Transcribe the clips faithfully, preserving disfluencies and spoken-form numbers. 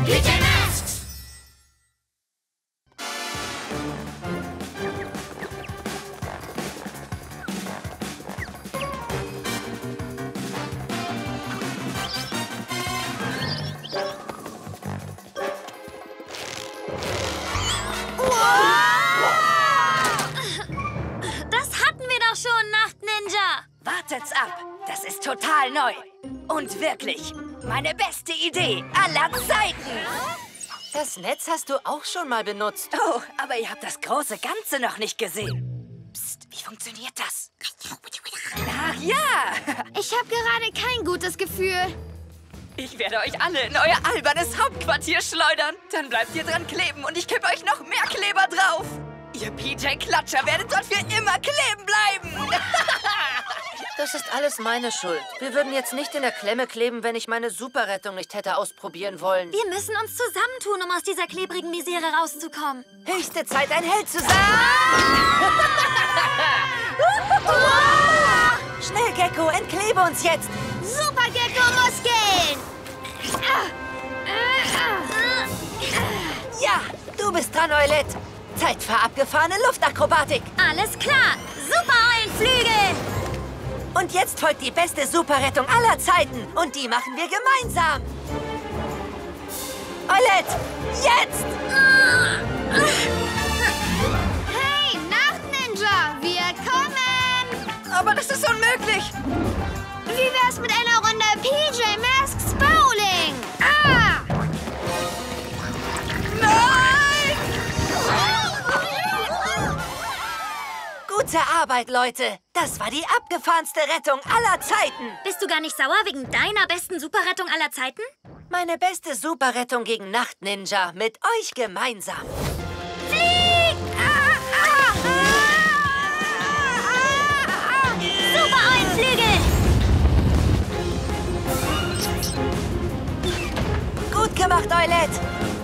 P J Masks! Wartet's ab. Das ist total neu. Und wirklich, meine beste Idee aller Zeiten. Das Netz hast du auch schon mal benutzt. Oh, aber ihr habt das große Ganze noch nicht gesehen. Psst, wie funktioniert das? Ach ja. Ich habe gerade kein gutes Gefühl. Ich werde euch alle in euer albernes Hauptquartier schleudern. Dann bleibt ihr dran kleben und ich kippe euch noch mehr Kleber drauf. Ihr P J-Klatscher werdet dort für immer kleben bleiben. Das ist alles meine Schuld. Wir würden jetzt nicht in der Klemme kleben, wenn ich meine Superrettung nicht hätte ausprobieren wollen. Wir müssen uns zusammentun, um aus dieser klebrigen Misere rauszukommen. Höchste Zeit, ein Held zu sein! Schnell, Gecko, entklebe uns jetzt! Super Gecko muss gehen! Ja, du bist dran, Eulette. Zeit für abgefahrene Luftakrobatik. Alles klar! Super Eulenflügel! Und jetzt folgt die beste Superrettung aller Zeiten. Und die machen wir gemeinsam. Eulette, jetzt! Hey, Nacht-Ninja, wir kommen! Aber das ist unmöglich. Wie wär's mit einer Runde P J Masks Bowling? Ah! Nein! Gute Arbeit, Leute. Das war die abgefahrenste Rettung aller Zeiten. Bist du gar nicht sauer wegen deiner besten Superrettung aller Zeiten? Meine beste Superrettung gegen Nacht-Ninja mit euch gemeinsam. Flieg! Ah, ah, ah, ah, Super Eulenflügel! Gut gemacht, Eulette.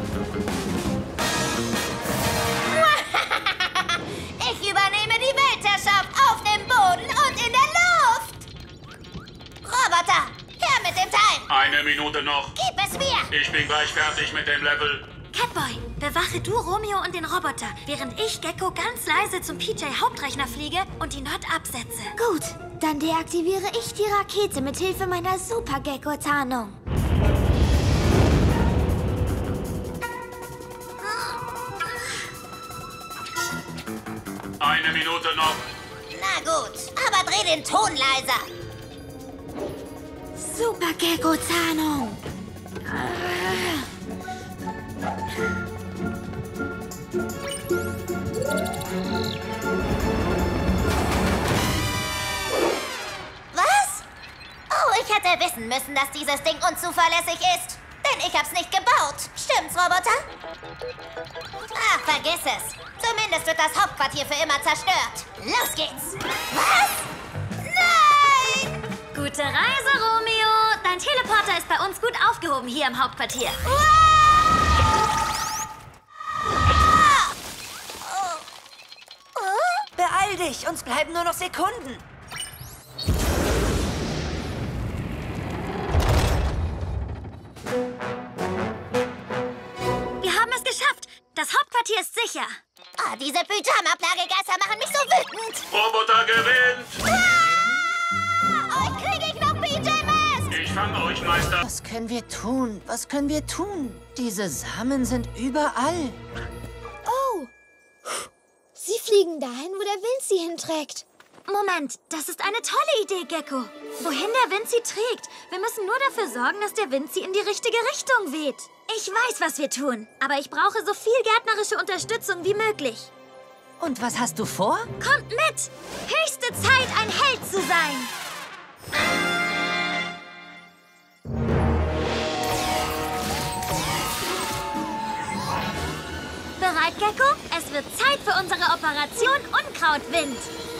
Ich übernehme die Weltherrschaft auf dem Boden und in der Luft! Roboter, her mit dem Teil! Eine Minute noch. Gib es mir! Ich bin gleich fertig mit dem Level. Catboy, bewache du Romeo und den Roboter, während ich Gecko ganz leise zum P J-Hauptrechner fliege und die Not absetze. Gut, dann deaktiviere ich die Rakete mit Hilfe meiner Super-Gecko-Tarnung. Eine Minute noch. Na gut, aber dreh den Ton leiser. Super-Gecko-Tarnung. Was? Oh, ich hätte wissen müssen, dass dieses Ding unzuverlässig ist. Denn ich hab's nicht gebaut. Stimmt's, Roboter? Ach, vergiss es. Zumindest wird das Hauptquartier für immer zerstört. Los geht's. Was? Nein! Gute Reise, Romeo. Dein Teleporter ist bei uns gut aufgehoben hier im Hauptquartier. Beeil dich, uns bleiben nur noch Sekunden. Wir haben es geschafft. Das Hauptquartier ist sicher. Oh, diese Pyjama-Plagegeister machen mich so wütend. Roboter gewinnt. Ah! Euch kriege ich noch, P J Masks. Ich fang euch, Meister. Was können wir tun? Was können wir tun? Diese Samen sind überall. Oh. Sie fliegen dahin, wo der Wind sie hinträgt. Moment, das ist eine tolle Idee, Gecko. Wohin der Wind sie trägt. Wir müssen nur dafür sorgen, dass der Wind sie in die richtige Richtung weht. Ich weiß, was wir tun, aber ich brauche so viel gärtnerische Unterstützung wie möglich. Und was hast du vor? Kommt mit! Höchste Zeit, ein Held zu sein! Bereit, Gecko? Es wird Zeit für unsere Operation Unkrautwind.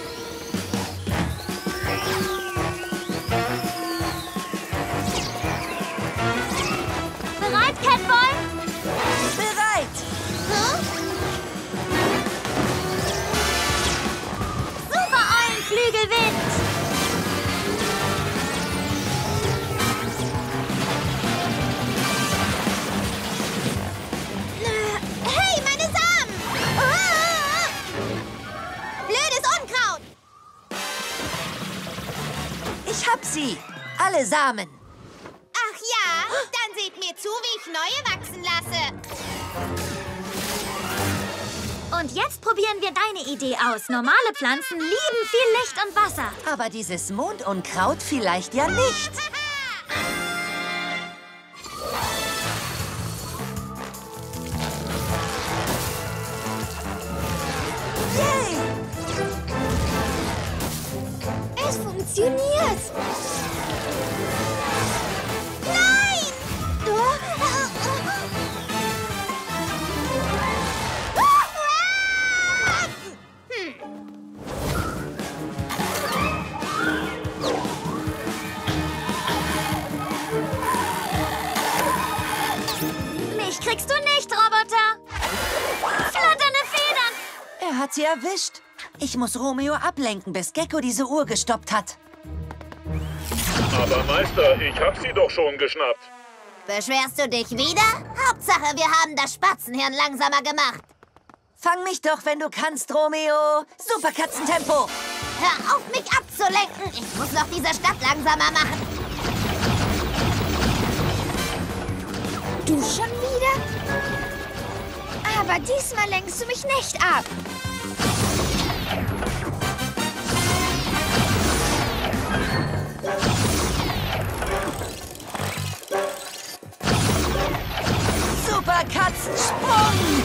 Bereit, Catboy? Bereit! Hm? Super Eulenflügelwind! neue Samen. Ach ja, dann seht mir zu, wie ich neue wachsen lasse. Und jetzt probieren wir deine Idee aus. Normale Pflanzen lieben viel Licht und Wasser. Aber dieses Mondunkraut vielleicht ja nicht. Yay! Es funktioniert. Nein! Mich kriegst du nicht, Roboter. Flatternde Federn. Er hat sie erwischt. Ich muss Romeo ablenken, bis Gecko diese Uhr gestoppt hat. Aber Meister, ich hab sie doch schon geschnappt. Beschwerst du dich wieder? Hauptsache, wir haben das Spatzenhirn langsamer gemacht. Fang mich doch, wenn du kannst, Romeo. Superkatzentempo. Hör auf, mich abzulenken. Ich muss noch diese Stadt langsamer machen. Du schon wieder? Aber diesmal lenkst du mich nicht ab. Superkatzensprung.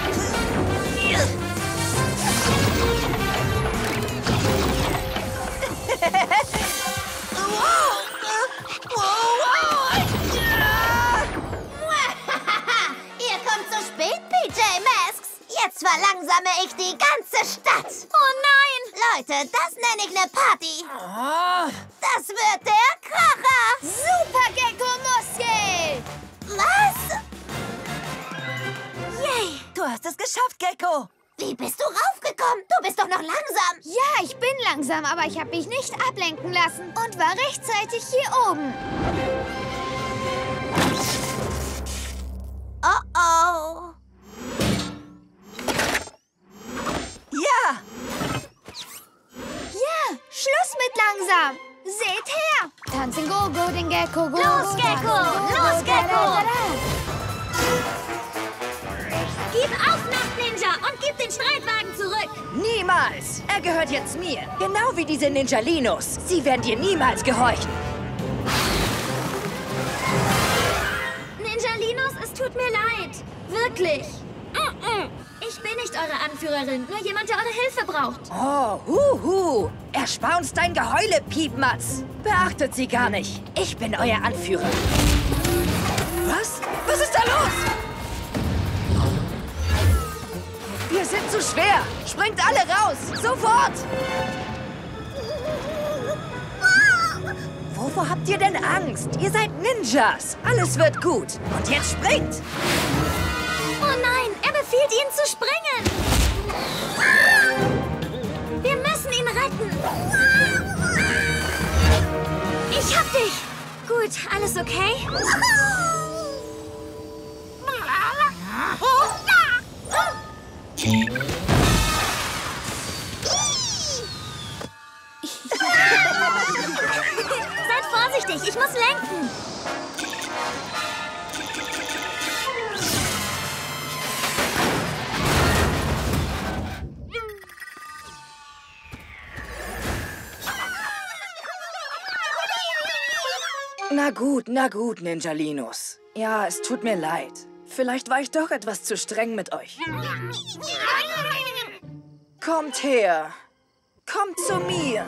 Ihr kommt zu spät, P J Masks. Jetzt verlangsame ich die ganze Stadt. Oh nein! Leute, das nenne ich eine Party. Oh. Das wird der Kracher. Super Gecko-Muskel! Was? Yay! Du hast es geschafft, Gecko. Wie bist du raufgekommen? Du bist doch noch langsam. Ja, ich bin langsam, aber ich habe mich nicht ablenken lassen und war rechtzeitig hier oben. Oh oh. Ja. Ja, Schluss mit langsam. Seht her. Tanzen Go-Go, den Gecko. Go, Los, go, Gecko, tanzen, go, los, go, Gecko. da, da, da. Gib auf, Nacht-Ninja, und gib den Streitwagen zurück. Niemals! Er gehört jetzt mir. Genau wie diese Ninjalinos. Sie werden dir niemals gehorchen. Ninjalinos, es tut mir leid. Wirklich. Ich bin nicht eure Anführerin, nur jemand, der eure Hilfe braucht. Oh, huhu. Erspart dein Geheule, Piepmatz. Beachtet sie gar nicht. Ich bin euer Anführer. Was? Was ist da los? Wir sind zu schwer. Springt alle raus. Sofort. Wovor habt ihr denn Angst? Ihr seid Ninjas. Alles wird gut. Und jetzt springt. Oh nein, er befiehlt ihnen zu springen. Wir müssen ihn retten. Ich hab dich. Gut, alles okay? Seid vorsichtig, ich muss lenken. Na gut, na gut, Ninjalinos. Ja, es tut mir leid. Vielleicht war ich doch etwas zu streng mit euch. Kommt her. Kommt zu mir.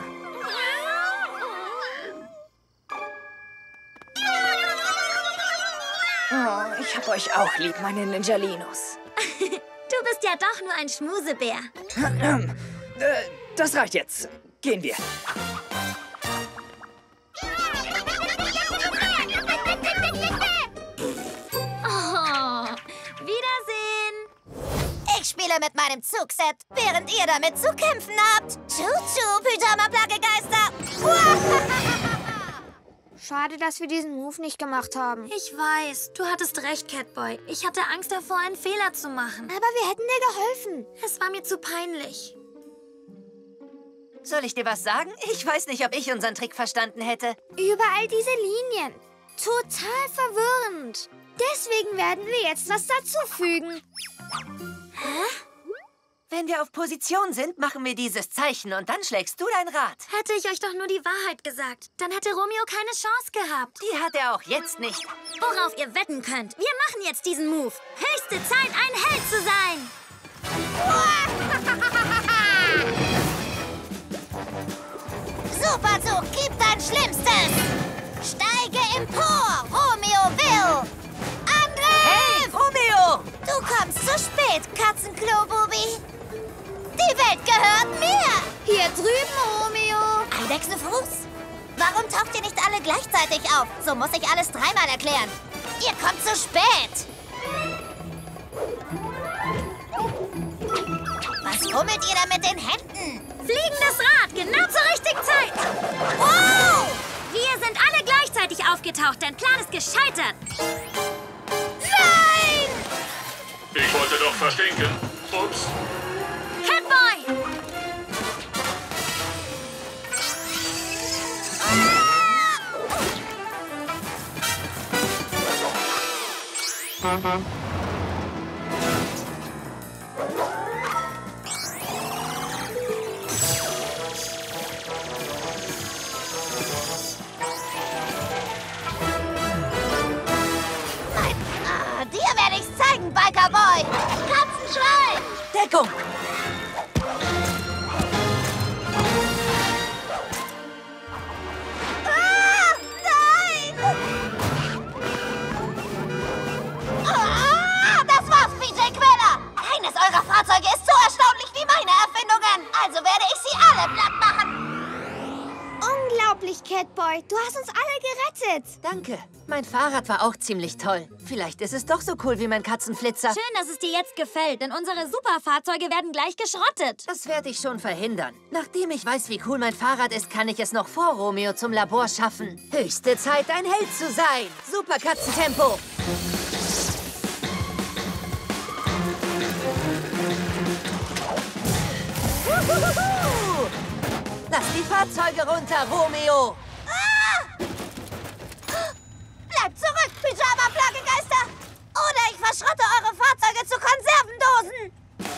Oh, ich hab euch auch lieb, meine Ninjalinos. Du bist ja doch nur ein Schmusebär. Äh, das reicht jetzt. Gehen wir. Oh, Wiedersehen. Ich spiele mit meinem Zugset, während ihr damit zu kämpfen habt. Tschu-tschu, Pyjama-Plagegeister. Schade, dass wir diesen Move nicht gemacht haben. Ich weiß, du hattest recht, Catboy. Ich hatte Angst davor, einen Fehler zu machen. Aber wir hätten dir geholfen. Es war mir zu peinlich. Soll ich dir was sagen? Ich weiß nicht, ob ich unseren Trick verstanden hätte. Überall diese Linien. Total verwirrend. Deswegen werden wir jetzt was dazufügen. Wenn wir auf Position sind, machen wir dieses Zeichen und dann schlägst du dein Rad. Hätte ich euch doch nur die Wahrheit gesagt, dann hätte Romeo keine Chance gehabt. Die hat er auch jetzt nicht. Worauf ihr wetten könnt, wir machen jetzt diesen Move. Höchste Zeit, ein Held zu sein. Superzug, gib dein Schlimmstes! Steige empor, Romeo will! Angriff! Hey, Romeo! Du kommst zu spät, Katzenklo-Bubi. Die Welt gehört mir! Hier drüben, Romeo. Eidechsenfuß? Warum taucht ihr nicht alle gleichzeitig auf? So muss ich alles dreimal erklären. Ihr kommt zu spät! Was fummelt ihr da mit den Händen? Fliegendes Rad, genau zur richtigen Zeit. Wow! Wir sind alle gleichzeitig aufgetaucht, dein Plan ist gescheitert. Nein! Ich wollte doch verstinken. Ups. Catboy! Nein, ah, dir werde ich's zeigen, Biker Boy! Katzenschwein! Deckung! Ah, nein! Ah, das war's, P J Queller! Keines eurer Fahrzeuge ist so erstaunlich wie meine Erfindungen! Also werde ich sie alle platt machen! Unglaublich, Catboy. Du hast uns alle gerettet. Danke. Mein Fahrrad war auch ziemlich toll. Vielleicht ist es doch so cool wie mein Katzenflitzer. Schön, dass es dir jetzt gefällt, denn unsere Superfahrzeuge werden gleich geschrottet. Das werde ich schon verhindern. Nachdem ich weiß, wie cool mein Fahrrad ist, kann ich es noch vor Romeo zum Labor schaffen. Höchste Zeit, ein Held zu sein. Super Katzentempo. Uhuhuhu. Lass die Fahrzeuge runter, Romeo. Ah! Bleibt zurück, Pyjama-Plagegeister! Oder ich verschrotte eure Fahrzeuge zu Konservendosen!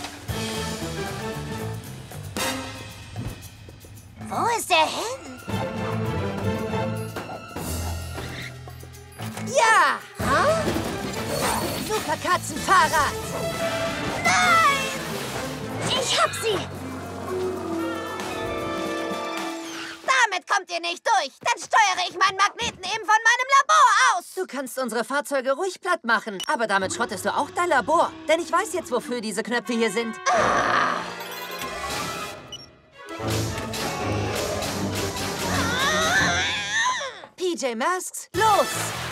Wo ist der hin? Ja! Super Katzenfahrrad. Nein! Ich hab sie! Damit kommt ihr nicht durch. Dann steuere ich meinen Magneten eben von meinem Labor aus. Du kannst unsere Fahrzeuge ruhig platt machen, aber damit schrottest du auch dein Labor. Denn ich weiß jetzt, wofür diese Knöpfe hier sind. Ah. P J Masks, los!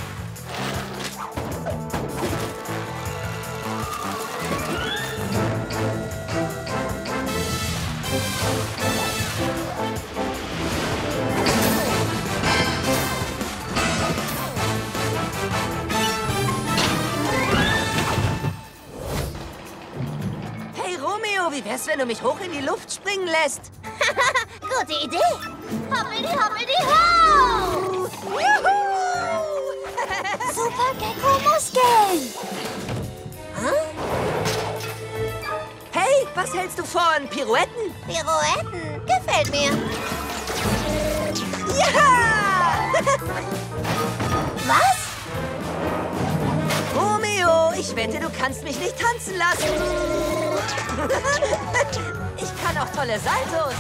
Hey Romeo, wie wär's, wenn du mich hoch in die Luft springen lässt? Gute Idee. Hoppidi, hoppidi, ho! Super Gecko-Muskeln. Hey, was hältst du von Pirouetten? Pirouetten. Gefällt mir. Ja! Was? Romeo, ich wette, du kannst mich nicht tanzen lassen. Ich kann auch tolle Saltos.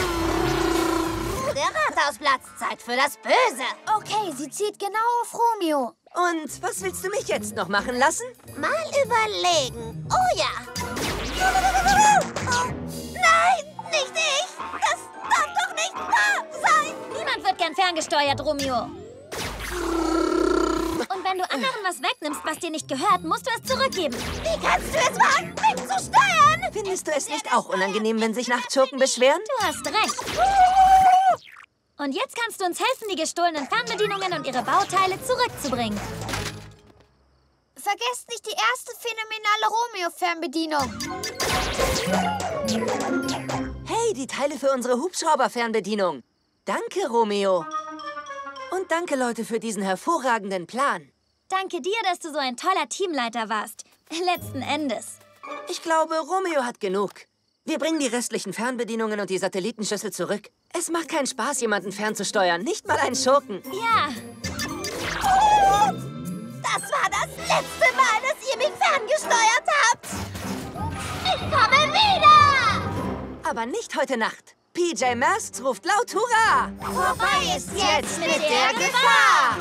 Der Rathausplatz. Zeit für das Böse. Okay, sie zielt genau auf Romeo. Und was willst du mich jetzt noch machen lassen? Mal überlegen. Oh ja. Oh, nein, nicht ich. Das darf doch nicht wahr sein. Niemand wird gern ferngesteuert, Romeo. Und wenn du anderen was wegnimmst, was dir nicht gehört, musst du es zurückgeben. Wie kannst du es wagen, mich zu steuern? Findest du es nicht auch unangenehm, wenn sich Nachtschurken beschweren? Du hast recht. Und jetzt kannst du uns helfen, die gestohlenen Fernbedienungen und ihre Bauteile zurückzubringen. Vergesst nicht die erste phänomenale Romeo-Fernbedienung. Hey, die die Teile für unsere Hubschrauber-Fernbedienung. Danke, Romeo. Und danke, Leute, für diesen hervorragenden Plan. Danke dir, dass du so ein toller Teamleiter warst. Letzten Endes. Ich glaube, Romeo hat genug. Wir bringen die restlichen Fernbedienungen und die Satellitenschüssel zurück. Es macht keinen Spaß, jemanden fernzusteuern. Nicht mal einen Schurken. Ja. Das war das letzte Mal, dass ihr mich ferngesteuert habt. Ich komme wieder! Aber nicht heute Nacht. P J Masks ruft laut Hurra! Vorbei ist jetzt mit der Gefahr!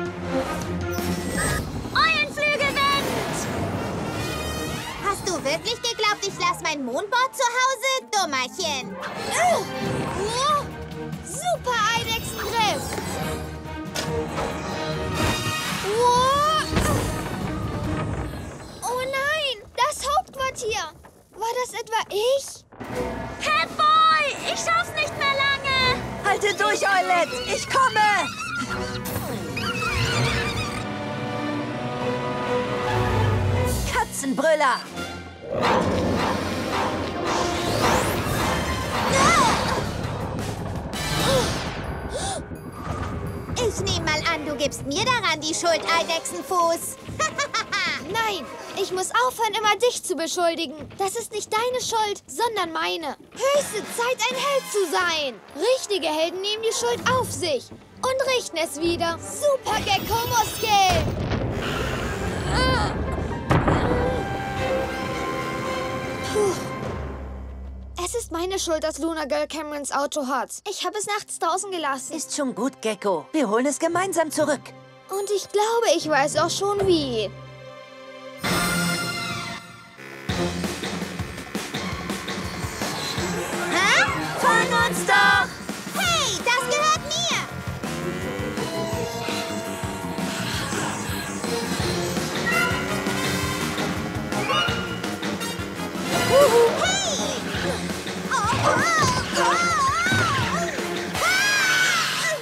Eulenflügelwind! Hast du wirklich geglaubt, ich lasse mein Mondboard zu Hause? Dummerchen! Uh, uh, super Eidechsengriff! Uh, oh nein, das Hauptquartier! War das etwa ich? Catboy, ich schaff's nicht mehr lange. Haltet durch, Eulette! Ich komme! Katzenbrüller! Ich nehme mal an, du gibst mir daran die Schuld, Eidechsenfuß. Nein, ich muss aufhören, immer dich zu beschuldigen. Das ist nicht deine Schuld, sondern meine. Höchste Zeit, ein Held zu sein. Richtige Helden nehmen die Schuld auf sich und richten es wieder. Super Gecko-Muskeln. Puh. Es ist meine Schuld, dass Luna Girl Camerons Auto hat. Ich habe es nachts draußen gelassen. Ist schon gut, Gecko. Wir holen es gemeinsam zurück. Und ich glaube, ich weiß auch schon wie. Hä? Fang uns doch! Hey, das gehört mir! Hey! Oh, oh, oh, oh. Ah!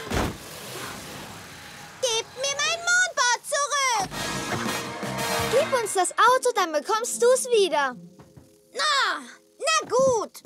Gebt mir mein Mondboard zurück! Gib uns das Auto, dann bekommst du es wieder. Na, na gut.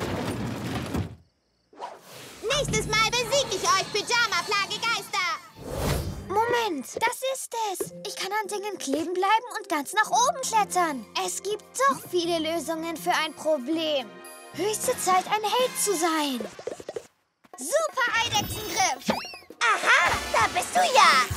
Nächstes Mal besiege ich euch, Pyjama-Plagegeister. Moment, das ist es. Ich kann an Dingen kleben bleiben und ganz nach oben klettern. Es gibt doch viele Lösungen für ein Problem. Höchste Zeit, ein Held zu sein. Super Eidechsengriff. Aha, da bist du ja.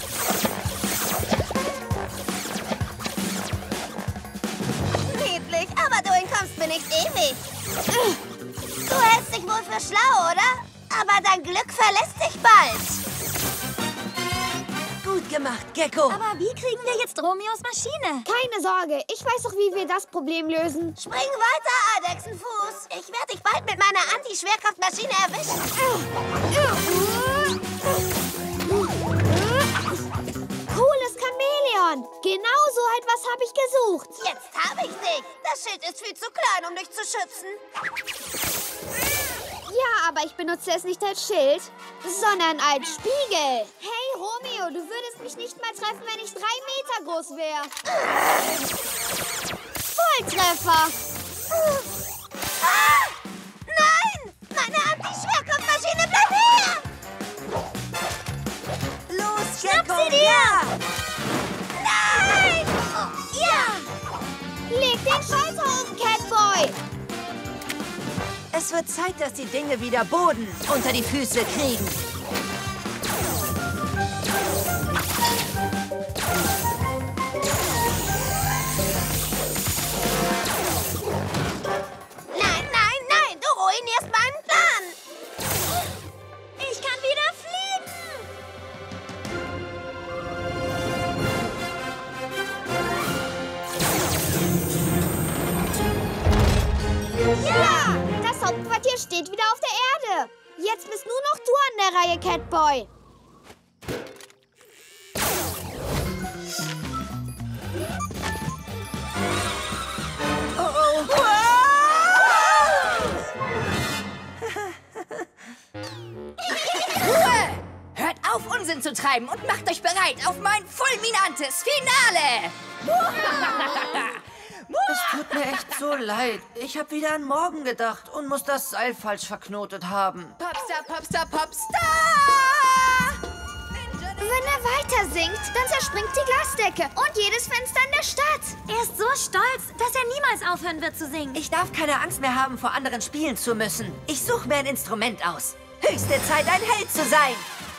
Niedlich, aber du entkommst mir nicht ewig. Du hältst dich wohl für schlau, oder? Aber dein Glück verlässt dich bald. Gut gemacht, Gecko. Aber wie kriegen wir jetzt Romeos Maschine? Keine Sorge, ich weiß doch, wie wir das Problem lösen. Spring weiter, Eidechsenfuß. Ich werde dich bald mit meiner Anti-Schwerkraftmaschine erwischen. Cooles Chamäleon. Genau so etwas habe ich gesucht. Jetzt habe ich dich. Das Schild ist viel zu klein, um dich zu schützen. Ja, aber ich benutze es nicht als Schild, sondern als Spiegel. Hey, Romeo, du würdest mich nicht mal treffen, wenn ich drei Meter groß wäre. Volltreffer. Ah! Nein! Meine Anti-Schwerkraftmaschine, bleib her! Los, Gecko! sie dir! Ja! Nein! Oh, ja! Leg den Schalter um, Catboy. Es wird Zeit, dass die Dinge wieder Boden unter die Füße kriegen. Nein, nein, nein! Du ruinierst meinen Plan! Ich kann wieder fliegen! Ja! Das Hauptquartier steht wieder auf der Erde. Jetzt bist nur noch du an der Reihe, Catboy. Oh, oh. Ruhe! Hört auf, Unsinn zu treiben und macht euch bereit auf mein fulminantes Finale! Es Tut mir echt so leid. Ich habe wieder an morgen gedacht und muss das Seil falsch verknotet haben. Popstar, Popstar, Popstar! Wenn er weiter singt, dann zerspringt die Glasdecke und jedes Fenster in der Stadt. Er ist so stolz, dass er niemals aufhören wird zu singen. Ich darf keine Angst mehr haben, vor anderen spielen zu müssen. Ich suche mir ein Instrument aus. Höchste Zeit, ein Held zu sein.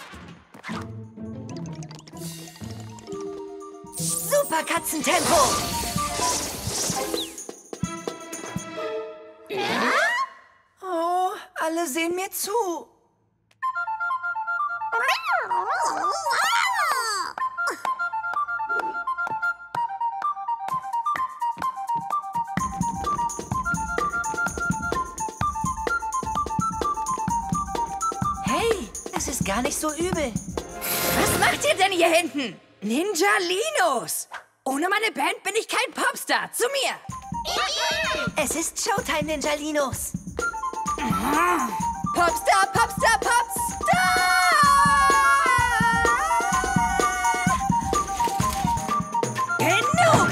Super Katzentempo. Oh, alle sehen mir zu. Hey, das ist gar nicht so übel. Was macht ihr denn hier hinten? Ninjalinos! Ohne meine Band bin ich kein Popstar. Zu mir! Es ist Showtime, Ninjalinos. Popstar, Popstar, Popstar! Genug!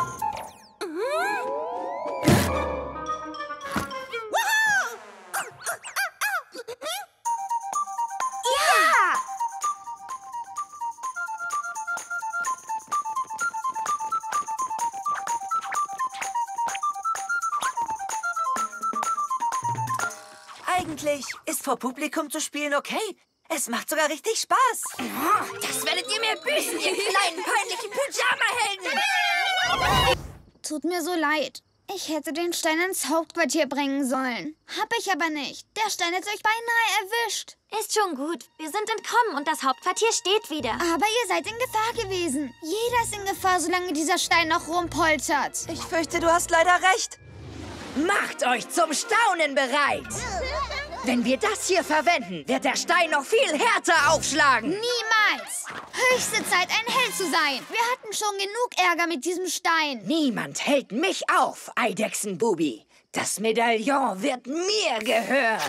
Eigentlich ist vor Publikum zu spielen okay. Es macht sogar richtig Spaß. Das werdet ihr mir büßen, ihr kleinen, peinlichen Pyjama-Helden! Tut mir so leid. Ich hätte den Stein ins Hauptquartier bringen sollen. Hab ich aber nicht. Der Stein hat euch beinahe erwischt. Ist schon gut. Wir sind entkommen und das Hauptquartier steht wieder. Aber ihr seid in Gefahr gewesen. Jeder ist in Gefahr, solange dieser Stein noch rumpoltert. Ich fürchte, du hast leider recht. Macht euch zum Staunen bereit! Wenn wir das hier verwenden, wird der Stein noch viel härter aufschlagen. Niemals! Höchste Zeit, ein Held zu sein. Wir hatten schon genug Ärger mit diesem Stein. Niemand hält mich auf, Eidechsenbubi. Das Medaillon wird mir gehören.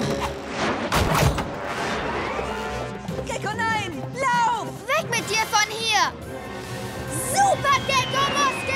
Gecko, nein! Lauf! Weg mit dir von hier! Super Gecko-Muskel!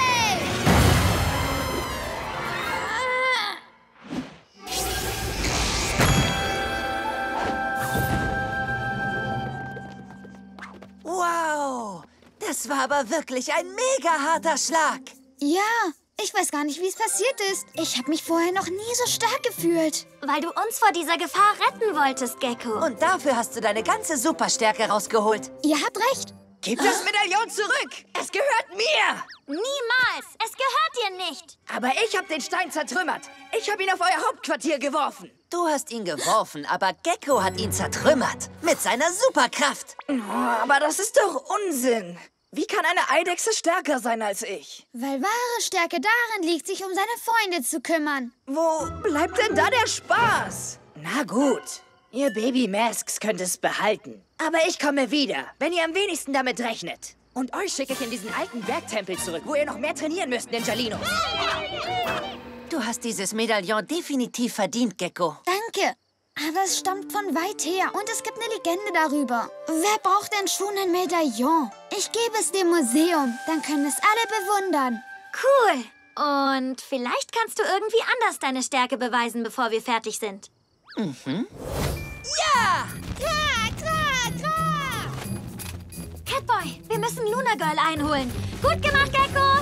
Wow! Das war aber wirklich ein mega harter Schlag. Ja, ich weiß gar nicht, wie es passiert ist. Ich habe mich vorher noch nie so stark gefühlt. Weil du uns vor dieser Gefahr retten wolltest, Gecko. Und dafür hast du deine ganze Superstärke rausgeholt. Ihr habt recht. Gib das Medaillon zurück! Es gehört mir! Niemals! Es gehört dir nicht! Aber ich habe den Stein zertrümmert. Ich habe ihn auf euer Hauptquartier geworfen. Du hast ihn geworfen, aber Gecko hat ihn zertrümmert. Mit seiner Superkraft. Oh, aber das ist doch Unsinn. Wie kann eine Eidechse stärker sein als ich? Weil wahre Stärke darin liegt, sich um seine Freunde zu kümmern. Wo bleibt denn da der Spaß? Na gut, ihr Baby-Masks könnt es behalten. Aber ich komme wieder, wenn ihr am wenigsten damit rechnet. Und euch schicke ich in diesen alten Bergtempel zurück, wo ihr noch mehr trainieren müsst, Ninjalinos. Du hast dieses Medaillon definitiv verdient, Gecko. Danke. Aber es stammt von weit her und es gibt eine Legende darüber. Wer braucht denn schon ein Medaillon? Ich gebe es dem Museum, dann können es alle bewundern. Cool. Und vielleicht kannst du irgendwie anders deine Stärke beweisen, bevor wir fertig sind. Mhm. Ja! Klar, klar, klar! Catboy, wir müssen Luna Girl einholen. Gut gemacht, Gecko!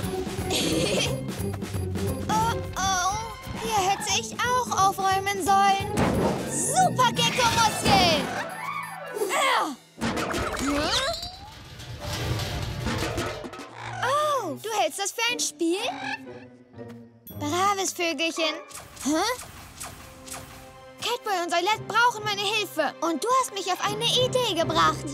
Oh, oh. Hier hätte ich auch aufräumen sollen. Super Gecko-Muskel! Oh, du hältst das für ein Spiel? Braves Vögelchen. Hä? Catboy und Eulette brauchen meine Hilfe. Und du hast mich auf eine Idee gebracht.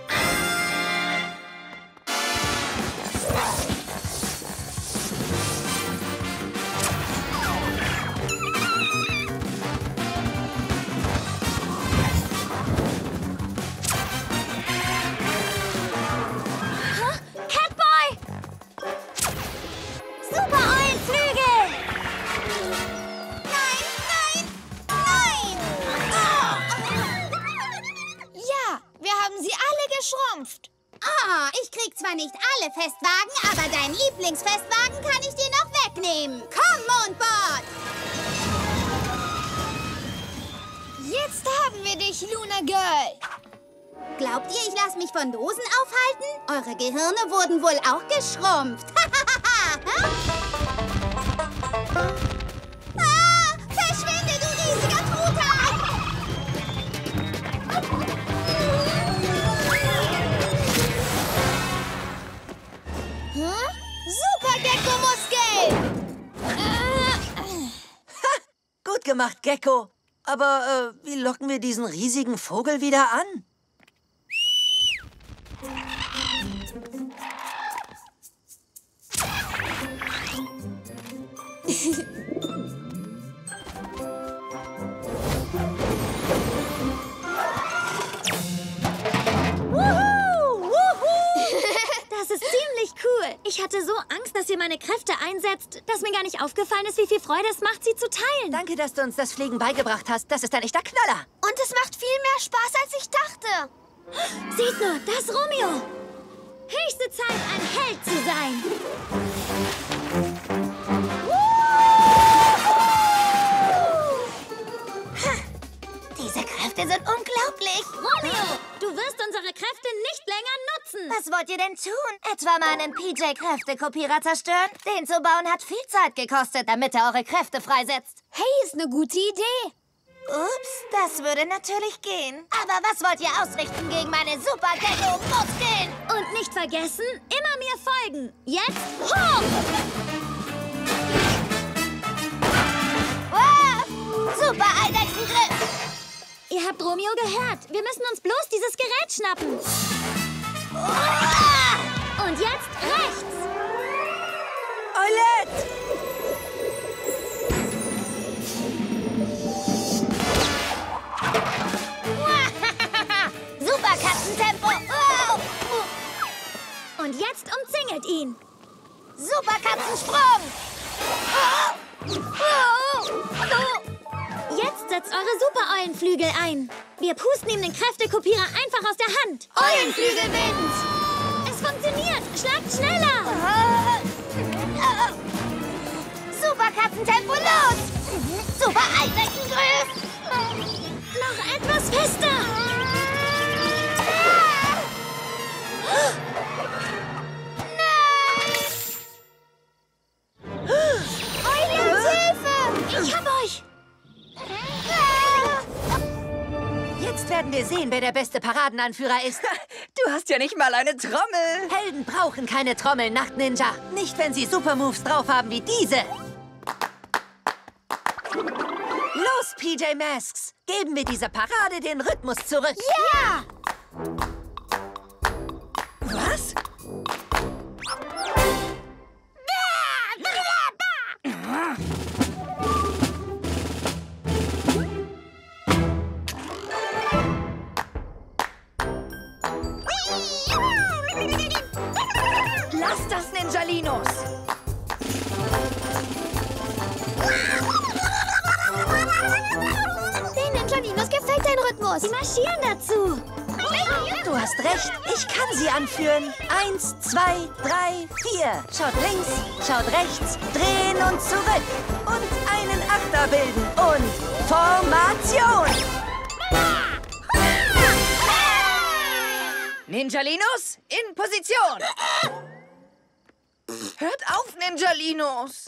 Ah, ich krieg zwar nicht alle Festwagen, aber deinen Lieblingsfestwagen kann ich dir noch wegnehmen. Komm mich, Luna Girl. Glaubt ihr, ich lasse mich von Dosen aufhalten? Eure Gehirne wurden wohl auch geschrumpft. Ah, verschwinde, du riesiger Truthahn! Huh? Super Gecko-Muskel! Gut gemacht, Gecko. Aber äh, wie locken wir diesen riesigen Vogel wieder an? Das ist ziemlich cool. Ich hatte so Angst, dass ihr meine Kräfte einsetzt, dass mir gar nicht aufgefallen ist, wie viel Freude es macht, sie zu teilen. Danke, dass du uns das Fliegen beigebracht hast. Das ist ein echter Knaller. Und es macht viel mehr Spaß, als ich dachte. Seht nur, da ist Romeo. Höchste Zeit, ein Held zu sein. Diese Kräfte sind unglaublich. Romeo, du wirst unsere Kräfte nicht länger nutzen. Was wollt ihr denn tun? Etwa meinen P J-Kräftekopierer zerstören? Den zu bauen hat viel Zeit gekostet, damit er eure Kräfte freisetzt. Hey, ist eine gute Idee. Ups, das würde natürlich gehen. Aber was wollt ihr ausrichten gegen meine Super-Gecko-Muskeln? Und nicht vergessen, immer mir folgen. Jetzt hoch! Wow! Super-Eidechsengriff! Ihr habt Romeo gehört. Wir müssen uns bloß dieses Gerät schnappen. Ah! Und jetzt rechts. Eulette! Super Katzentempo! Wow! Und jetzt umzingelt ihn. Super Katzensprung! Jetzt setzt eure Super-Eulenflügel ein. Wir pusten ihm den Kräftekopierer einfach aus der Hand. Eulenflügelwind! Es funktioniert. Schlagt schneller. Super Katzentempo, los! Super Eidechsengriff! Noch etwas fester. Eulens Hilfe! Ich hab euch. Jetzt werden wir sehen, wer der beste Paradenanführer ist. Du hast ja nicht mal eine Trommel. Helden brauchen keine Trommeln, Nacht-Ninja. Nicht, wenn sie Supermoves drauf haben wie diese. Los, P J Masks. Geben wir dieser Parade den Rhythmus zurück. Ja! Was? Lass das, Ninjalinos! Den Ninjalinos gefällt dein Rhythmus. Sie marschieren dazu. Du hast recht, ich kann sie anführen. Eins, zwei, drei, vier. Schaut links, schaut rechts, drehen und zurück. Und einen Achter bilden. Und Formation. Ninjalinos, in Position! Hört auf, Ninjalinos!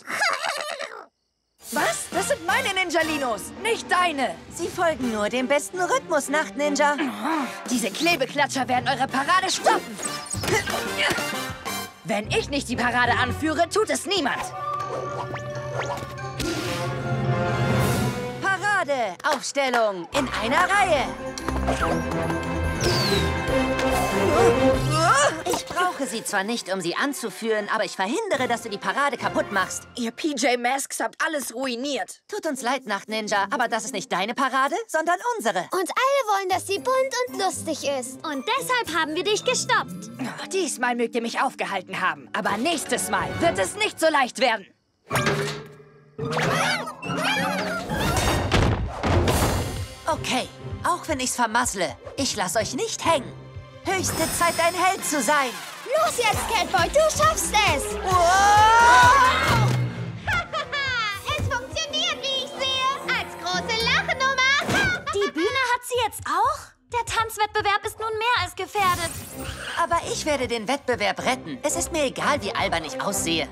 Was? Das sind meine Ninjalinos, nicht deine! Sie folgen nur dem besten Rhythmus, Nacht-Ninja. Diese Klebeklatscher werden eure Parade stoppen! Wenn ich nicht die Parade anführe, tut es niemand! Parade, Aufstellung in einer Reihe. Ich brauche sie zwar nicht, um sie anzuführen, aber ich verhindere, dass du die Parade kaputt machst. Ihr P J Masks habt alles ruiniert. Tut uns leid, Nacht-Ninja, aber das ist nicht deine Parade, sondern unsere. Und alle wollen, dass sie bunt und lustig ist. Und deshalb haben wir dich gestoppt. Oh, diesmal mögt ihr mich aufgehalten haben, aber nächstes Mal wird es nicht so leicht werden. Okay, auch wenn ich's vermassle, ich lass euch nicht hängen. Höchste Zeit, ein Held zu sein. Los jetzt, Catboy, du schaffst es. Wow! Es funktioniert, wie ich sehe. Als große Lachnummer. Die Bühne hat sie jetzt auch. ich werde den Wettbewerb retten. Es ist mir egal, wie albern ich aussehe.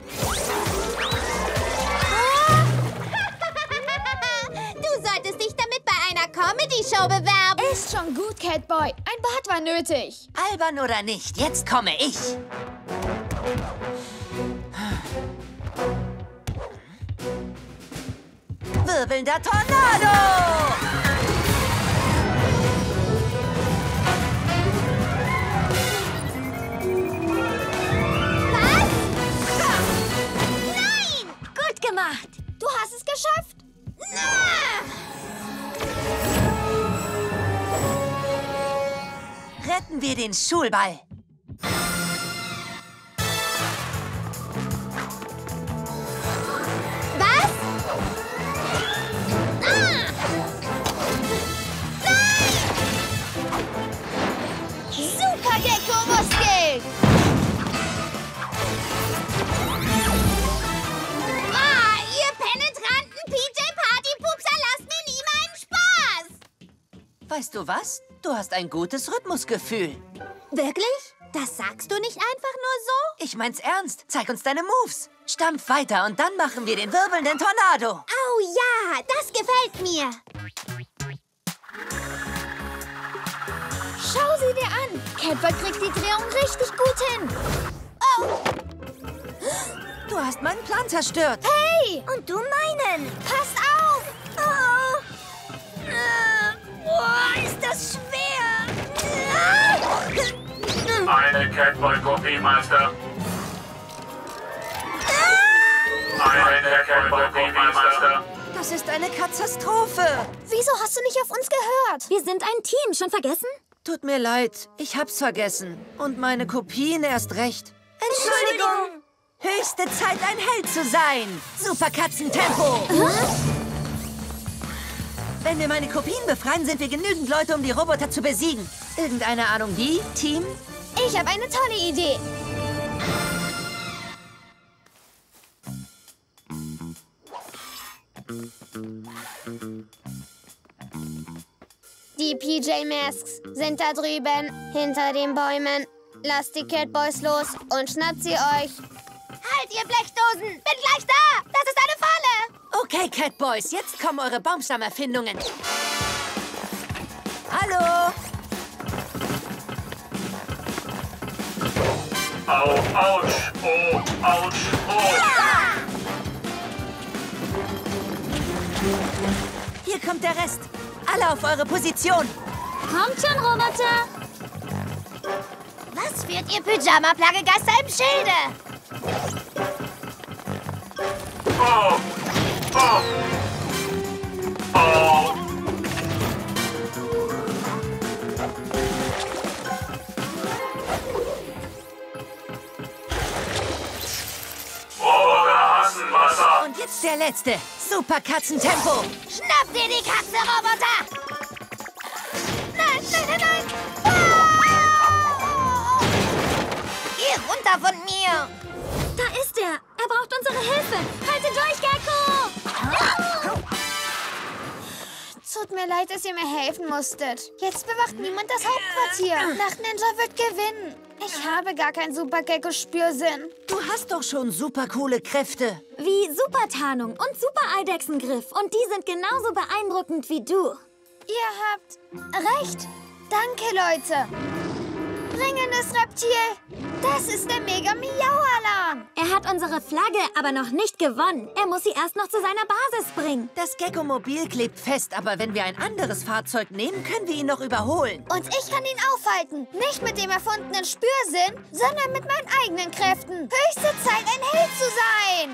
Du solltest dich damit bei einer Comedy-Show bewerben. Ist schon gut, Catboy. Ein Bad war nötig. Albern oder nicht, jetzt komme ich. Wirbelnder Tornado! Gut gemacht. Du hast es geschafft. Retten wir den Schulball. Was? Super Gecko-Muskel. Ah, ihr penetranten P J-Party-Pupser, lasst mir nie meinen Spaß. Weißt du was? Du hast ein gutes Rhythmusgefühl. Wirklich? Das sagst du nicht einfach nur so? Ich mein's ernst. Zeig uns deine Moves. Stampf weiter und dann machen wir den wirbelnden Tornado. Oh ja, das gefällt mir. Schau sie dir an. Catboy kriegt die Drehung richtig gut hin. Du hast meinen Plan zerstört. Hey! Und du meinen. Passt auf! Oh. Äh, boah, ist das schwer. Eine Catboy-Kopie, Meister. Eine Catboy-Kopie, Meister. Das ist eine Katastrophe. Wieso hast du nicht auf uns gehört? Wir sind ein Team. Schon vergessen? Tut mir leid, ich hab's vergessen. Und meine Kopien erst recht. Entschuldigung. Höchste Zeit, ein Held zu sein. Superkatzentempo. Wenn wir meine Kopien befreien, sind wir genügend Leute, um die Roboter zu besiegen. Irgendeine Ahnung wie, Team? Ich habe eine tolle Idee. Die P J-Masks sind da drüben, hinter den Bäumen. Lasst die Catboys los und schnappt sie euch. Halt, ihr Blechdosen! Bin gleich da! Das ist eine Falle! Okay, Catboys, jetzt kommen eure Baumstammerfindungen. Hallo? Au, ouch, oh, ouch, oh. Hier kommt der Rest. Alle auf eure Position. Kommt schon, Roboter. Was führt ihr Pyjama-Plagegeister im Schilde? Oh, oh, oh. Roboter hassen Wasser. Und jetzt der letzte. Superkatzentempo. Schnapp dir die Katze, Roboter! Nein, nein, nein, nein! Ah! Geh runter von mir! Da ist er. Er braucht unsere Hilfe. Halte durch, Gecko. Tut mir leid, dass ihr mir helfen musstet. Jetzt bewacht niemand das Hauptquartier. Nachtninja wird gewinnen. Ich habe gar keinen Super-Gecko-Spürsinn. Du hast doch schon super coole Kräfte. Wie Supertarnung und Super-Eidechsengriff. Und die sind genauso beeindruckend wie du. Ihr habt recht. Danke, Leute. Ringendes Reptil. Das ist der Mega-Miau-Alarm. Er hat unsere Flagge aber noch nicht gewonnen. Er muss sie erst noch zu seiner Basis bringen. Das Gecko-Mobil klebt fest, aber wenn wir ein anderes Fahrzeug nehmen, können wir ihn noch überholen. Und ich kann ihn aufhalten. Nicht mit dem erfundenen Spürsinn, sondern mit meinen eigenen Kräften. Höchste Zeit, ein Held zu sein.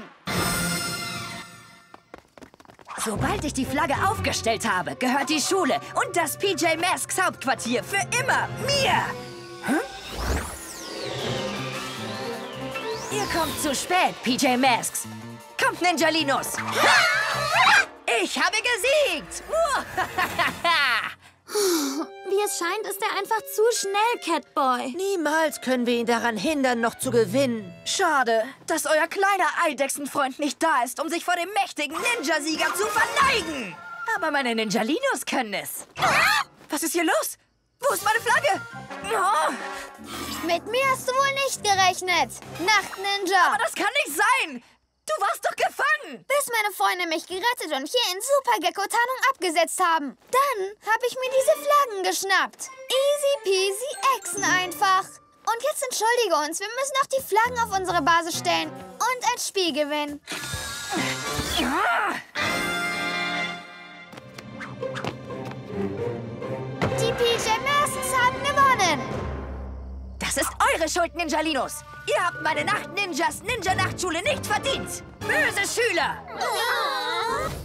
Sobald ich die Flagge aufgestellt habe, gehört die Schule und das P J Masks Hauptquartier für immer mir. Hm? Ihr kommt zu spät, P J Masks. Kommt, Ninjalinos. Ich habe gesiegt. Wie es scheint, ist er einfach zu schnell, Catboy. Niemals können wir ihn daran hindern, noch zu gewinnen. Schade, dass euer kleiner Eidechsenfreund nicht da ist, um sich vor dem mächtigen Ninja-Sieger zu verneigen. Aber meine Ninjalinos können es. Was ist hier los? Wo ist meine Flagge? Oh, Mit mir hast du wohl nicht gerechnet. Nacht-Ninja. aber das kann nicht sein. Du warst doch gefangen. Bis meine Freunde mich gerettet und hier in Super-Gecko-Tarnung abgesetzt haben. Dann habe ich mir diese Flaggen geschnappt. Easy peasy Echsen einfach. Und jetzt entschuldige uns, wir müssen auch die Flaggen auf unsere Basis stellen und ein Spiel gewinnen. Die P J Masks haben gewonnen. Das ist eure Schuld, Ninjalinos. Ihr habt meine Nacht-Ninjas Ninja-Nachtschule nicht verdient. Böse Schüler. Oh.